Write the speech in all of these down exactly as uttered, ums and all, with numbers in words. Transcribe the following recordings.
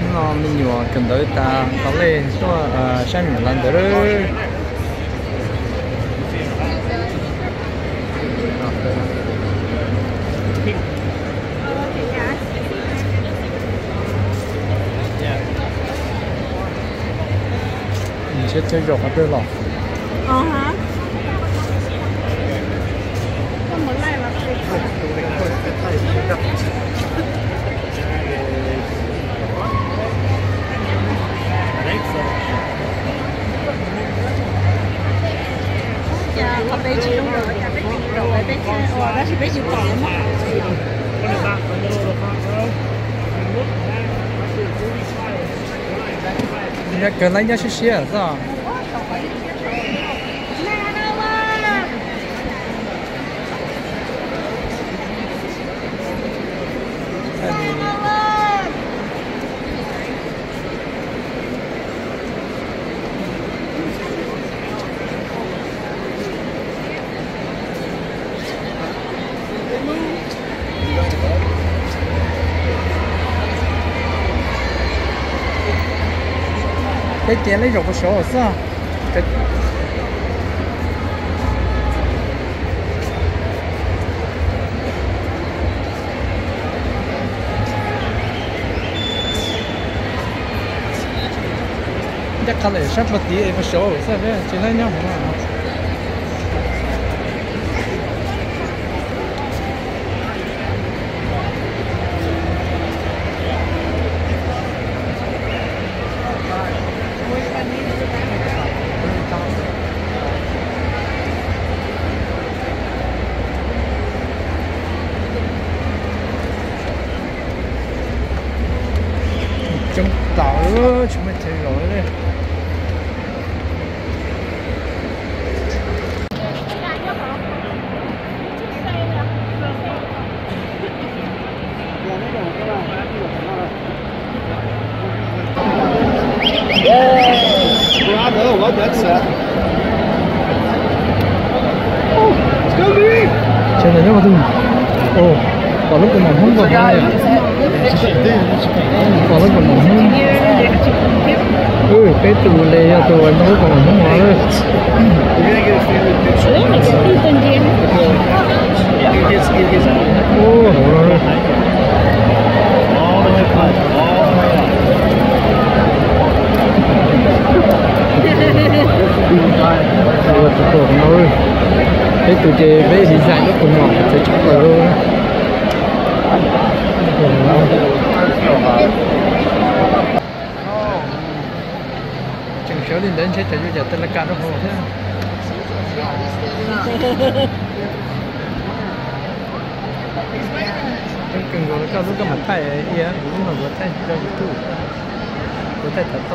nó mình nhiều cần tới ta có lên số sang miền Nam tới sẽ chơi rổ ở đây lọ. Ờ hả? Con muốn lại là dạ, có bé chỉ đúng rồi, dạ bé chỉ rồi, bé chỉ, ờ, đó là bé chỉ còn mà. Nhà cần lấy nhà xí xí à sao? cái chén lấy rổ có số sao? Cái chắc khá là sắp một tí có số sao đấy chỉ lấy nhau không à? Chúng tao chúng mình chơi rồi đấy. Bravo, well done, sir. Oh, it's going to be. Trên này nó có từng. Ồ, vào lúc còn nóng không còn này. Vào lúc còn nóng không. Ừ, cái tủ lê à, tủ nó còn nóng không rồi. Ô, rồi. Rồi tụi tôi nói cái tụi chơi với hình dạng nó cũng ngọt thì chụp vào luôn. Chừng sớm đến đến sẽ chạy vô giờ tên là ca nó hồ thế. Trong cần rồi cao lúc cái mặt thay ấy á, cũng là vừa thay cho cái tủ, vừa thay thật to.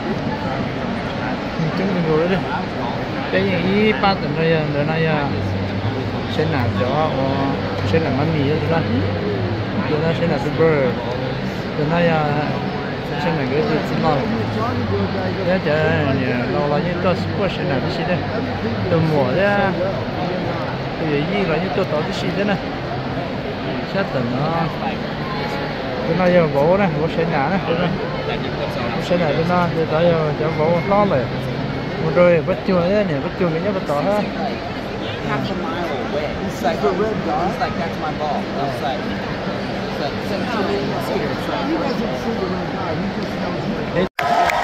Chúng mình rồi đấy, cái gì ba tuần rồi, giờ này sẽ làm cho sẽ làm bánh mì cho ra, giờ này sẽ làm super, giờ này sẽ làm cái gì xin lỗi, giờ giờ lâu là những tôi super sẽ làm cái gì đấy, từ mùa đấy, từ gì là những tôi tạo cái gì đấy nè, sẽ tận nó, giờ này giờ bố này, bố sẽ làm này, bố sẽ làm cho nó, giờ tới giờ cho bố lo lại. Một rồi bắt chuột đấy nè, bắt chuột cái nhá bắt tỏ ha. Half a mile away. It's like, it's like that's my ball. It's like, it's like seventeen minutes here. It's like, you guys are super right guy. He just knows it.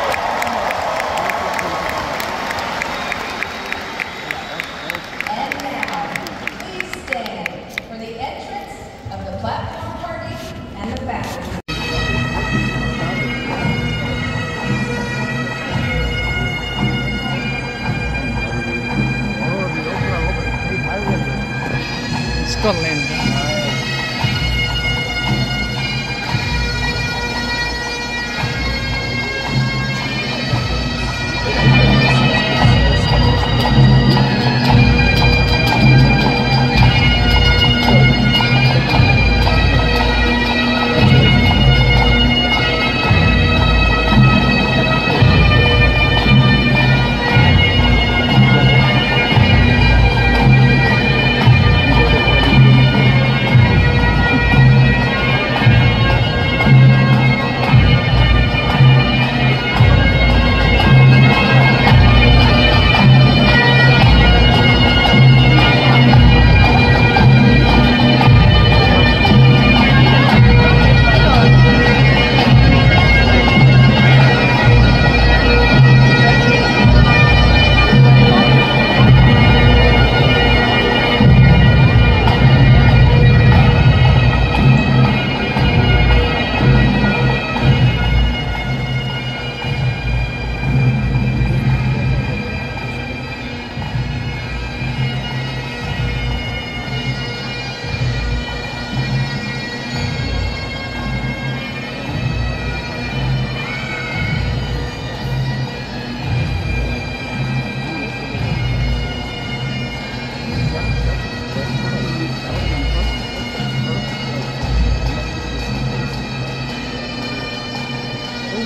And now, please stand for the entrance of the platform party and the back. Scotland.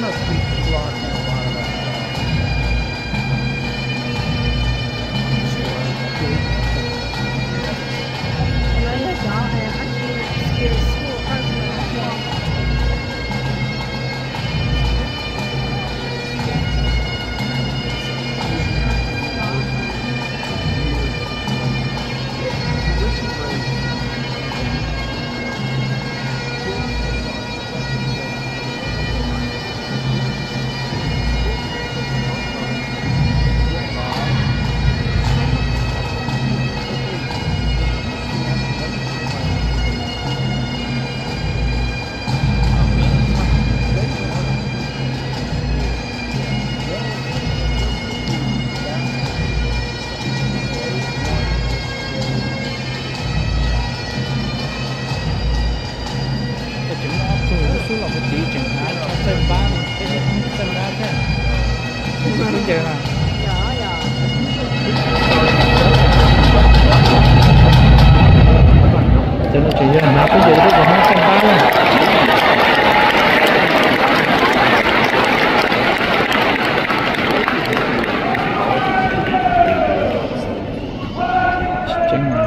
must be blocking a lot of that. And I had got I actually scared school art là một tí chẳng hạn trong sân ba cái sân đá thế không biết giờ nào Dạ, dạ. cho nó chỉ là nó cái gì đó còn nó sân ba này chân này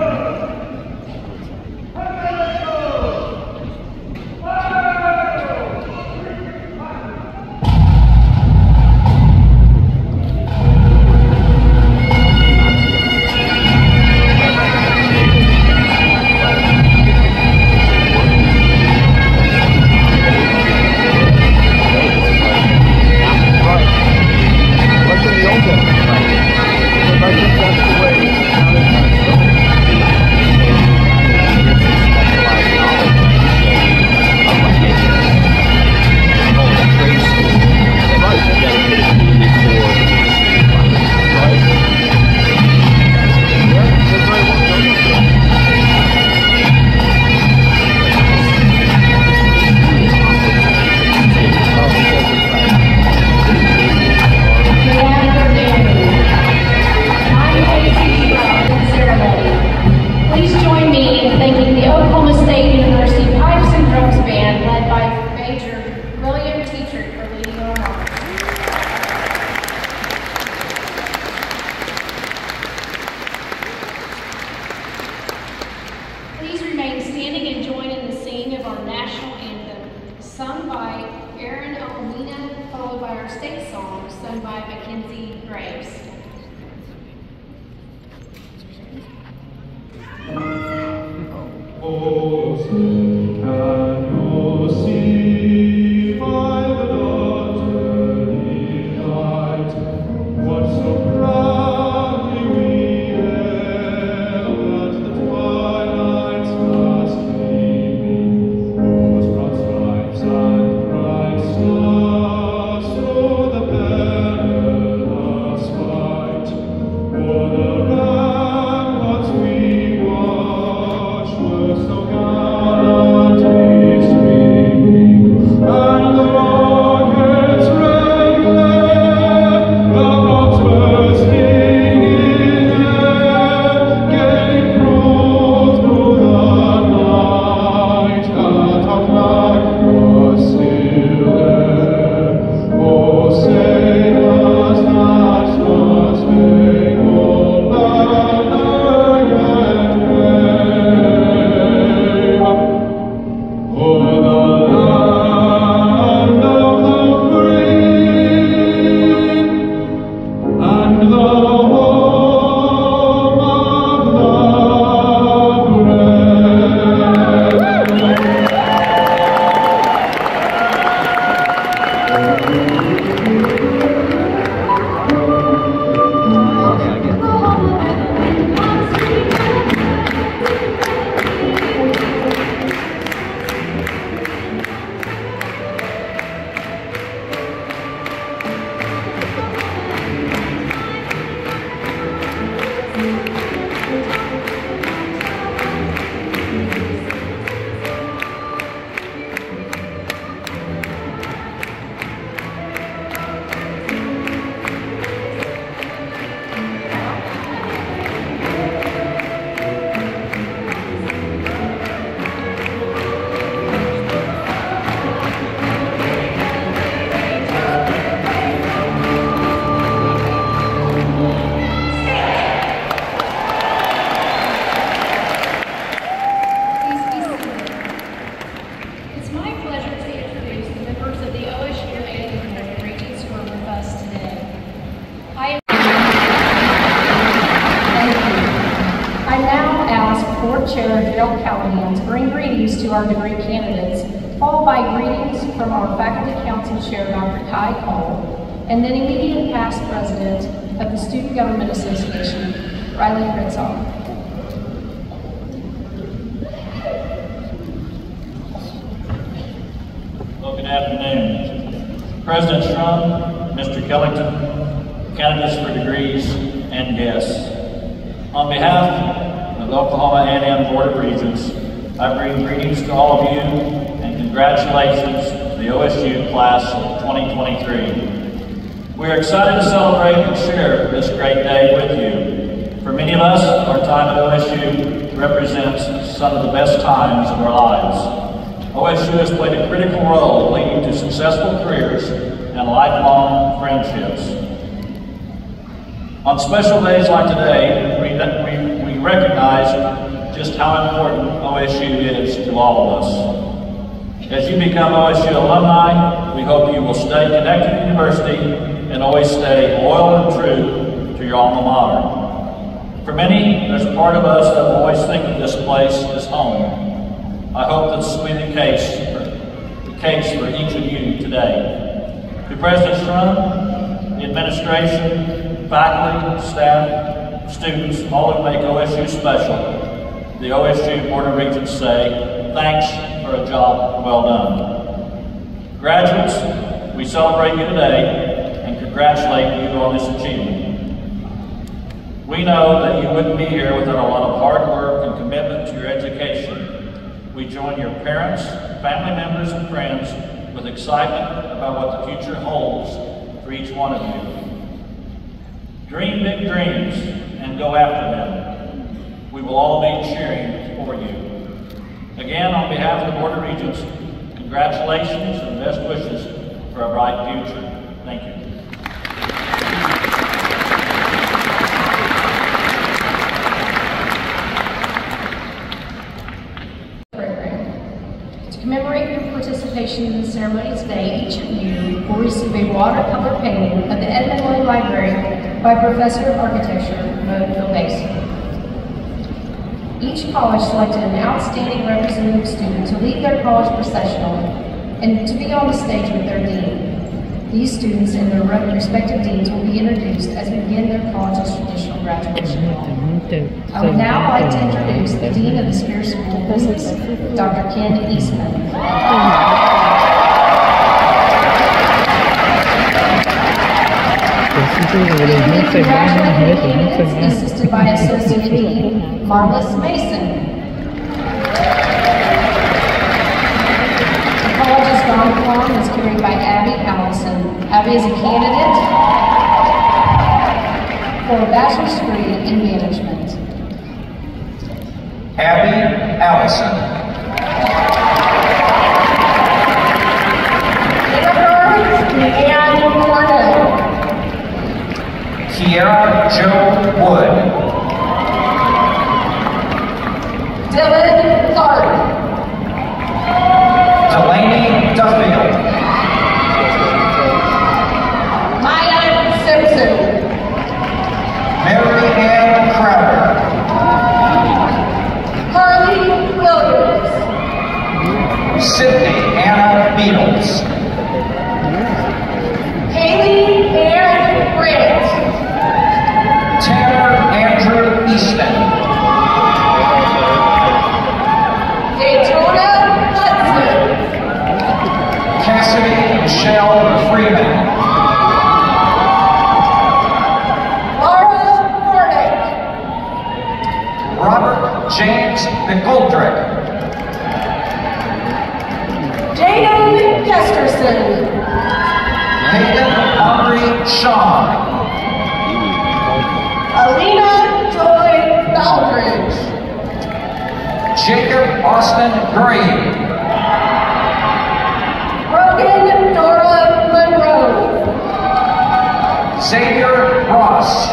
sung by Aaron Almina, followed by our state song, sung by Mackenzie Graves. Oh, can you see by the dawn's light what so proudly we hailed at the twilight's last gleaming, whose broad stripes and bright stars through the perilous fight o'er the ramparts we watched were so gallantly streaming, and the rockets rang there, the bombs bursting in air, gave proof through the night that our flag was still there. Oh, sailors, that star-spangled banner yet wave o'er the land of the free and the home of the my pleasure to introduce the members of the O S U A and M Board of Regents who are with us today. I, I now ask Board Chair Gerald Callahan to bring greetings to our degree candidates, followed by greetings from our Faculty Council Chair, Doctor Kai Cole, and then immediate past President of the Student Government Association, Riley Kritzoff. Well, good afternoon. President Shrum, Mister Kellington, candidates for degrees, and guests. On behalf of the Oklahoma A and M Board of Regents, I bring greetings to all of you and congratulations to the O S U class of twenty twenty-three. We are excited to celebrate and share this great day with you. For many of us, our time at O S U represents some of the best times of our lives. O S U has played a critical role leading to successful careers and lifelong friendships. On special days like today, we, we, we recognize just how important O S U is to all of us. As you become O S U alumni, we hope you will stay connected to the university and always stay loyal and true to your alma mater. For many, there's a part of us that will always think of this place as home. I hope this will be the case, for, the case for each of you today. To President Shrum, the administration, faculty, staff, students, all who make O S U special, the O S U Board of Regents say, thanks for a job well done. Graduates, we celebrate you today and congratulate you on this achievement. We know that you wouldn't be here without a lot of hard work and commitment to your education. We join your parents, family members, and friends with excitement about what the future holds for each one of you. Dream big dreams and go after them. We will all be cheering for you. Again, on behalf of the Board of Regents, congratulations and best wishes for a bright future. Thank you. Commemorate your participation in the ceremony today, each of you will receive a watercolor painting of the Edmund Lloyd Library by Professor of Architecture, Mo Mason. Each college selected an outstanding representative student to lead their college processional and to be on the stage with their dean. These students and their respective deans will be introduced as we begin their college's traditional graduation ball. I would now like to introduce the Dean of the Spear School of Business, Doctor Ken Eastman. Congratulations, assisted by Associate Dean Marlis Mason. The college's Dawn Form is carried by Abby Allison. Abby is a candidate for a bachelor's degree in management. Abby Allison. Leanne Cornell. Kiara Jo Wood. Dylan Clark. Delaney Duffield. Maya Simpson. Mary Ann Crowder. Carly Williams. Sydney Anna Beatles. Haley Ann Grant. Tanner Andrew Easton. Daytona Hudson. Cassidy Michelle Freeman. Laura Hornick. Robert James McGoldrick. Jaden Kesterson. Hayden Henry Shaw. Alina Joy Baldridge. Jacob Austin Green. Brogan Dora Monroe. Xavier Ross.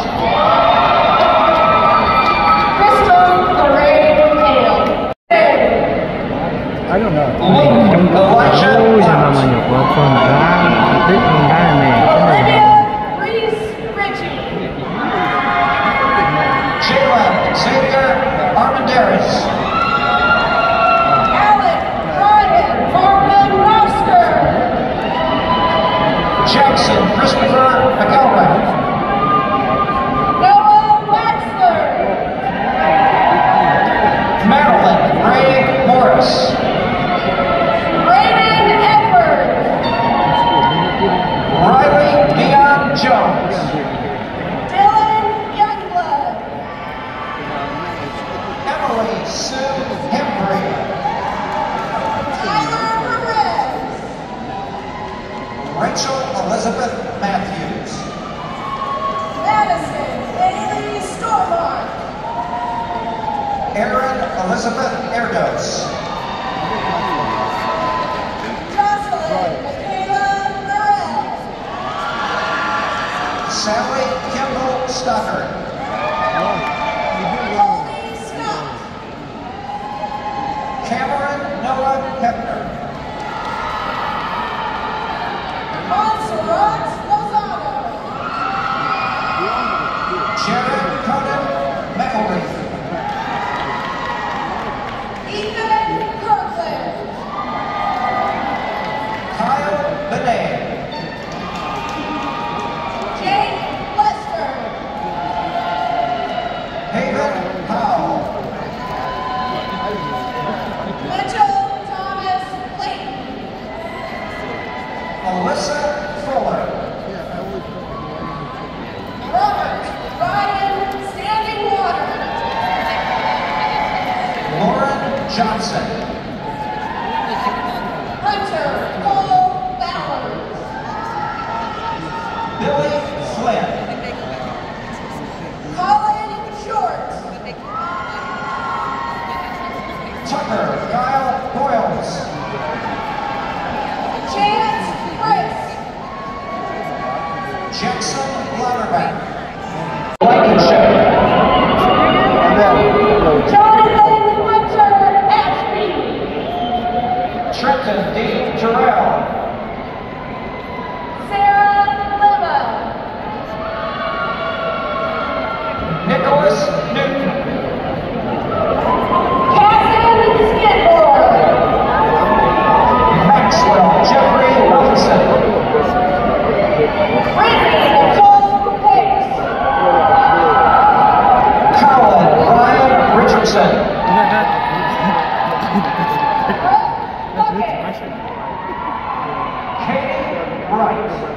Crystal Lorraine Hale. I don't know. Luke Elijah Đấy, mình đang là mình, cái này Olivia là Reese Ritchie. Jalen Xavier Armendariz. Alec Ryan Farman Roster. Jackson Christopher McElrath. Noah Waxler. Madeline Ray Morris. Brayden Edwards. Riley Dion Jones. Dylan Youngblood. Emily Sue Hembry. Tyler Perez. Rachel Elizabeth Matthews. Madison Bailey Stormont. Erin Elizabeth Erdos. Jocelyn Michaela Burrell. Sally Kimball Stockard. Colby Scott. Cameron Noah Hepner. Montserrat Lozano. Jared Conan McElreath. Ethan Kirkland. Kyle Benet. Jake Lester. Haven Powell. Mitchell Thomas Clayton. Alyssa Fuller. Robert Ryan Standing Water. Lauren Johnson. Hunter Cole Bowers. Billy Flynn. Colin Short. Tucker Kyle Boyles. Chance Chris. Jackson Lauterbach. Blankenship. Jonathan Hunter Ashby. Trenton D. Terrell. Sarah Lima. Nicholas Newton. Cassie Skidmore. Maxwell Jeffrey Wilson. Brittany Nicole Hicks. Colin Ryan Richardson. Brooke Bucket. Katie Wright.